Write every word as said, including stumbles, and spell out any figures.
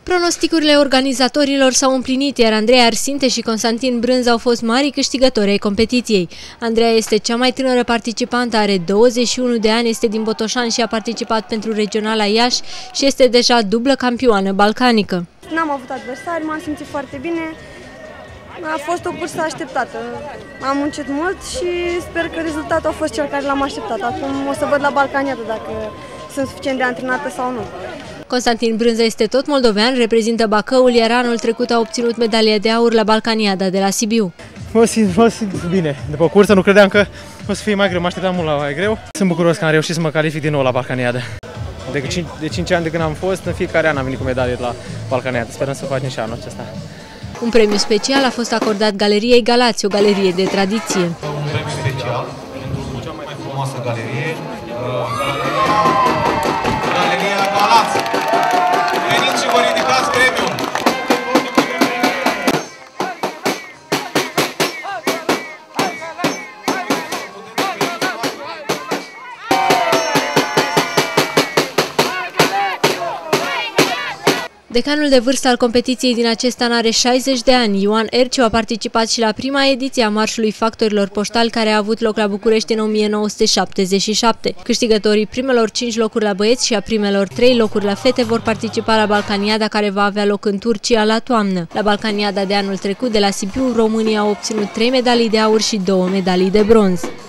Pronosticurile organizatorilor s-au împlinit, iar Andreea Arsinte și Constantin Brânza au fost mari câștigători ai competiției. Andreea este cea mai tânără participantă, are douăzeci și unu de ani, este din Botoșani și a participat pentru regionala Iași și este deja dublă campioană balcanică. N-am avut adversari, m-am simțit foarte bine. A fost o cursă așteptată. Am muncit mult și sper că rezultatul a fost cel care l-am așteptat. Acum o să văd la Balcaniada dacă sunt suficient de antrenată sau nu. Constantin Brânza este tot moldovean, reprezintă Bacăul, iar anul trecut a obținut medalia de aur la Balcaniada de la Sibiu. Mă simt, mă simt bine. După cursă nu credeam că o să fie mai greu, mă așteptam mult la mai greu. Sunt bucuros că am reușit să mă calific din nou la Balcaniada. De cinci ani de când am fost, în fiecare an am venit cu medalie la Balcaniada. Sperăm să facem și anul acesta. Un premiu special a fost acordat Galeriei Galați, o galerie de tradiție. Un premiu special pentru cea mai frumoasă galerie, Galeria Galați. Veniți și vă ridicați premiul! Decanul de vârstă al competiției din acest an are șaizeci de ani. Ioan Erciu a participat și la prima ediție a Marșului Factorilor Poștali, care a avut loc la București în o mie nouă sute șaptezeci și șapte. Câștigătorii primelor cinci locuri la băieți și a primelor trei locuri la fete vor participa la Balcaniada, care va avea loc în Turcia la toamnă. La Balcaniada de anul trecut de la Sibiu, România a obținut trei medalii de aur și două medalii de bronz.